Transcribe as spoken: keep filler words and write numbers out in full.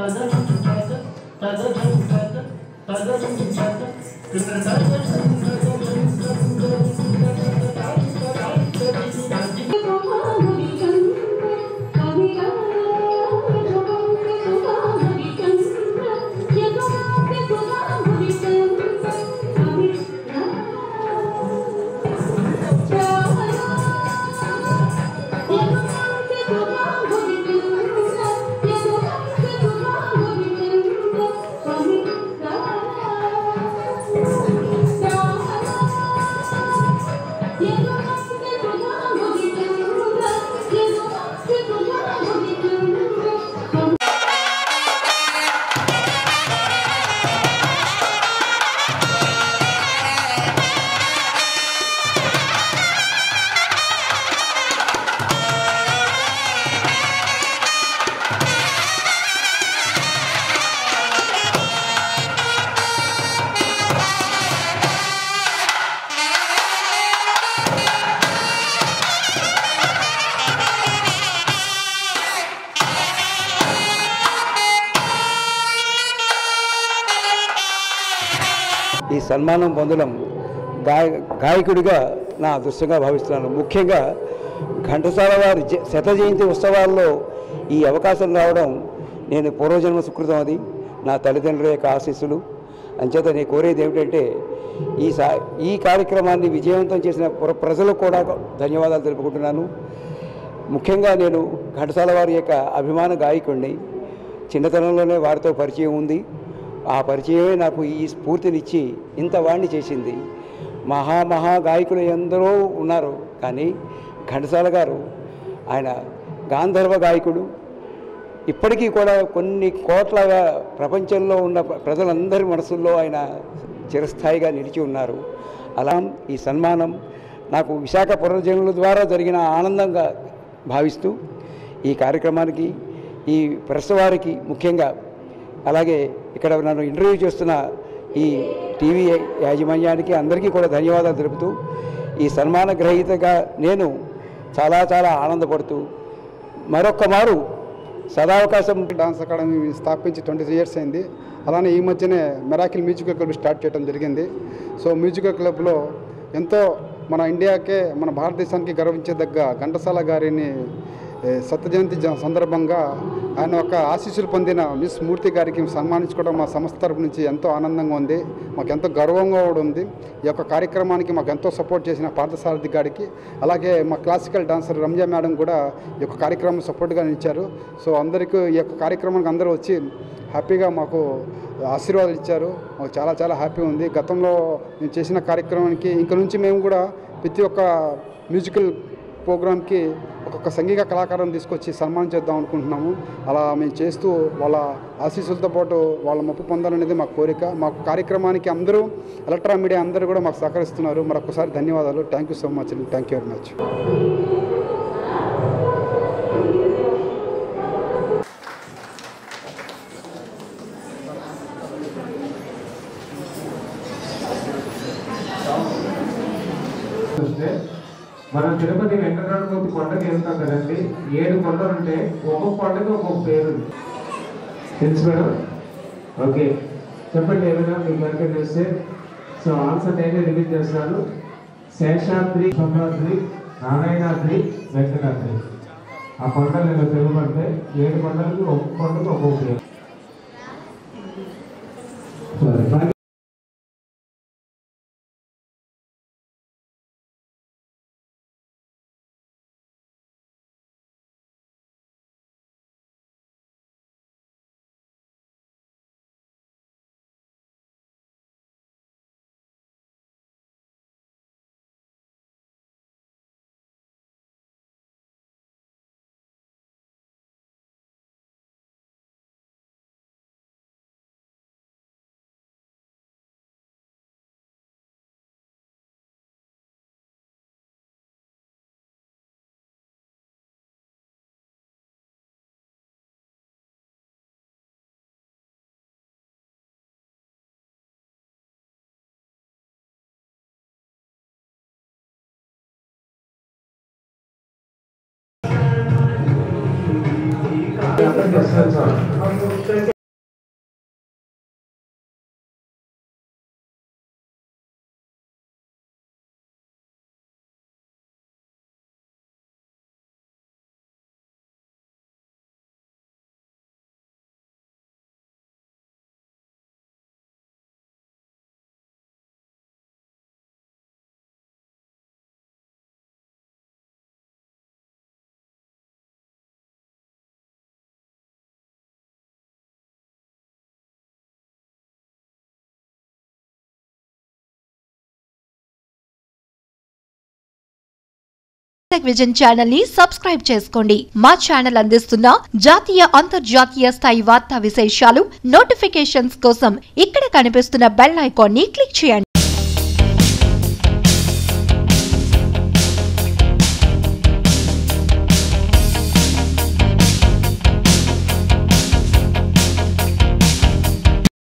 ఈ సన్మానం పొందడం గాయ గాయకుడిగా నా అదృష్టంగా భావిస్తున్నాను. ముఖ్యంగా ఘంటసాల వారి శత జయంతి ఉత్సవాల్లో ఈ అవకాశం రావడం నేను పూర్వజన్మ సుకృతం. అది నా తల్లిదండ్రుల యొక్క ఆశీస్సులు. అంచేత నేను కోరేది ఏమిటంటే ఈ సా ఈ కార్యక్రమాన్ని విజయవంతం చేసిన ప్రజలకు కూడా ధన్యవాదాలు తెలుపుకుంటున్నాను. ముఖ్యంగా నేను ఘంటసాల వారి యొక్క అభిమాన గాయకుడిని. చిన్నతనంలోనే వారితో పరిచయం ఉంది. ఆ పరిచయమే నాకు ఈ స్ఫూర్తినిచ్చి ఇంత వాణ్ణి చేసింది. మహా మహా గాయకులు ఎందరో ఉన్నారు, కానీ ఘంటసాల గారు ఆయన గాంధర్వ గాయకుడు. ఇప్పటికీ కూడా కొన్ని కోట్లగా ప్రపంచంలో ఉన్న ప్రజలందరి మనసుల్లో ఆయన చిరస్థాయిగా నిలిచి ఉన్నారు. అలా ఈ సన్మానం నాకు విశాఖ పునర్జనుల ద్వారా జరిగిన ఆనందంగా భావిస్తూ ఈ కార్యక్రమానికి, ఈ ప్రెస్ వారికి ముఖ్యంగా, అలాగే ఇక్కడ నన్ను ఇంటర్వ్యూ చేస్తున్న ఈ టీవీ యాజమాన్యానికి అందరికీ కూడా ధన్యవాదాలు తెలుపుతూ ఈ సన్మాన గ్రహీతగా నేను చాలా చాలా ఆనందపడుతూ మరొక్క మారు సదావకాశం. డాన్స్ అకాడమీ స్థాపించి ట్వంటీ త్రీ ఇయర్స్ అయింది. అలానే ఈ మధ్యనే మెరాకిల్ మ్యూజికల్ క్లబ్ స్టార్ట్ చేయడం జరిగింది. సో మ్యూజికల్ క్లబ్లో ఎంతో మన ఇండియాకే, మన భారతదేశానికి గర్వించదగ్గ ఘంటసాల గారిని సత్య జయంతి సందర్భంగా ఆయన ఒక ఆశీస్సులు పొందిన మిస్ మూర్తి గారికి సన్మానించుకోవడం మా సంస్థ తరపు నుంచి ఎంతో ఆనందంగా ఉంది. మాకు ఎంతో గర్వంగా కూడా ఉంది. ఈ యొక్క కార్యక్రమానికి మాకు ఎంతో సపోర్ట్ చేసిన పార్థసారథి గారికి, అలాగే మా క్లాసికల్ డాన్సర్ రంజా మేడం కూడా ఈ యొక్క కార్యక్రమం సపోర్ట్గా ఇచ్చారు. సో అందరికీ ఈ యొక్క కార్యక్రమానికి అందరూ వచ్చి హ్యాపీగా మాకు ఆశీర్వాదాలు ఇచ్చారు. మాకు చాలా చాలా హ్యాపీ ఉంది. గతంలో మేము చేసిన కార్యక్రమానికి ఇంక నుంచి మేము కూడా ప్రతి ఒక్క మ్యూజికల్ ప్రోగ్రామ్కి ఒక్కొక్క సంగీత కళాకారులను తీసుకొచ్చి సన్మానం చేద్దాం అనుకుంటున్నాము. అలా మేము చేస్తూ వాళ్ళ ఆశీస్సులతో పాటు వాళ్ళ మొప్పు పొందాలనేది మా కోరిక. మాకు కార్యక్రమానికి అందరూ ఎలక్ట్రా మీడియా అందరూ కూడా మాకు సహకరిస్తున్నారు. మరొకసారి ధన్యవాదాలు. థ్యాంక్ యూ సో మచ్ అండి. Thank you very much. మనం తిరుపతి వెంకటరమణమూర్తి కొండకి వెళ్తాం కదండి. ఏడు కొండలు ఉంటే ఒక్కొక్క కొండకి ఒక్కొక్క పేరు తెలుసు మేడం. ఓకే చెప్పండి ఏమైనా మీకు కనుక తెలిస్తే. సో ఆన్సర్ నేనే రిలీజ్ చేస్తాను. శేషాద్రి, సోమాద్రి, నారాయణాద్రి, వెంకటాద్రి. ఆ కొండలు నేను తెలుగుపడితే ఏడు కొండలకి ఒక్కొక్క కొండకి ఒక్కొక్క పేరు. సరే. విజన్ ఛానల్ ని సబ్స్క్రైబ్ చేసుకోండి. మా ఛానల్ అందిస్తున్న జాతీయ అంతర్జాతీయ స్థాయి వార్తా విశేషాలు నోటిఫికేషన్స్ కోసం ఇక్కడ కనిపిస్తున్న బెల్ ఐకాన్ ని క్లిక్ చేయండి.